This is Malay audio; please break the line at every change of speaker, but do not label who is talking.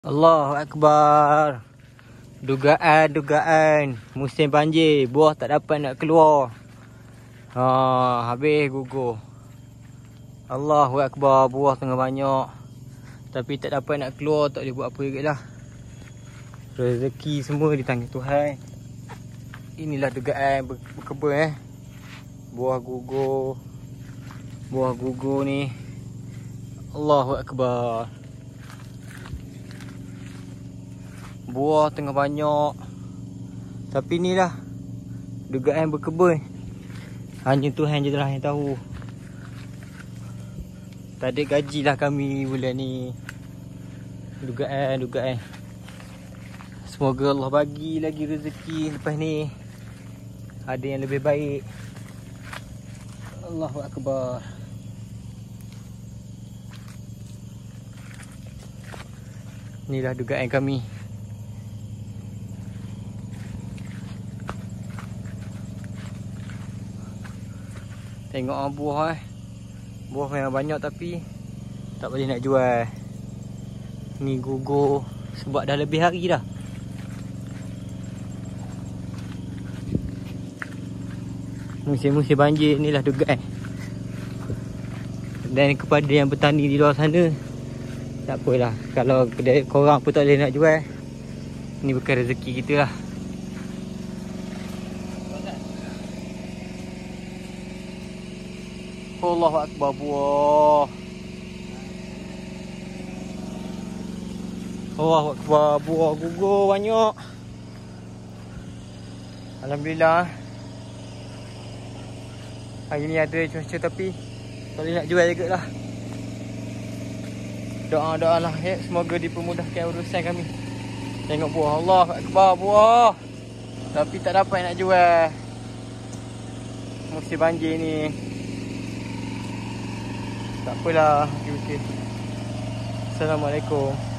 Allahu Akbar. Dugaan musim banjir, buah tak dapat nak keluar. Habis gugur. Allahu Akbar, buah tengah banyak tapi tak dapat nak keluar, tak boleh buat apa juga lah. Rezeki semua di tangan Tuhan. Inilah dugaan berkebun Buah gugur ni. Allahu Akbar. Buah tengah banyak tapi inilah dugaan berkebun. Hanya Tuhan je lah yang tahu. Tak ada gaji lah kami bulan ni. Dugaan. Semoga Allah bagi lagi rezeki lepas ni. Ada yang lebih baik. Allahu Akbar. Inilah dugaan kami. Tengok buah Buah memang banyak tapi tak boleh nak jual. Ni gugur sebab dah lebih hari dah. Musim-musim banjir inilah dugaan. Dan kepada yang bertani di luar sana, tak apalah kalau korang pun tak boleh nak jual. Ni bukan rezeki kita lah. Allahu Akbar, buah. Allahu Akbar, buah gugur banyak. Alhamdulillah. Hari ni ada cuaca tapi tak boleh nak jual juga lah. Doa lah ya, semoga dipermudahkan urusan kami. Tengok buah, Allahu Akbar, buah. Tapi tak dapat nak jual. Musim banjir ni. Tak apalah. Okay. Assalamualaikum.